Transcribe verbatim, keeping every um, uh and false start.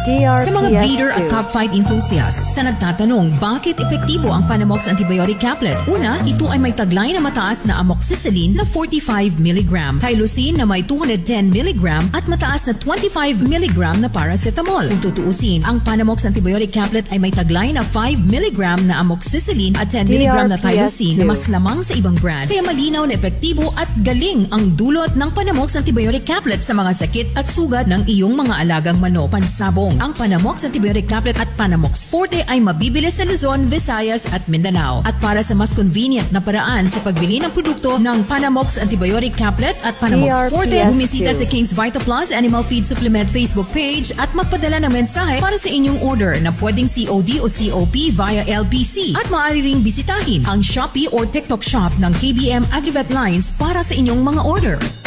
D R P S Sa mga breeder at cockfight enthusiasts sa nagtatanong bakit epektibo ang Panamox Antibiotic Caplet. Una, ito ay may taglay na mataas na amoxicillin na forty-five milligram, Tylosin na may two hundred ten milligram at mataas na twenty-five milligram na paracetamol. Kung tutuusin, ang Panamox Antibiotic Caplet ay may taglay na five milligram na amoxicillin at ten milligram na Tylosin na mas lamang sa ibang brand. Kaya malinaw na epektibo at galing ang dulot ng Panamox Antibiotic Caplet sa mga sakit at sugat ng iyong mga alagang manok. Pansabong, ang Panamox Antibiotic Caplet at Panamox Forte ay mabibili sa Luzon, Visayas at Mindanao. At para sa mas convenient na paraan sa pagbili ng produkto ng Panamox Antibiotic Caplet at Panamox Forte, bumisita sa King's Vita Plus Animal Feed Supplement Facebook page at magpadala ng mensahe para sa inyong order na pwedeng C O D o C O P via L P C. At maaari ring bisitahin ang Shopee or TikTok shop ng K B M AgriVet Lines para sa inyong mga order.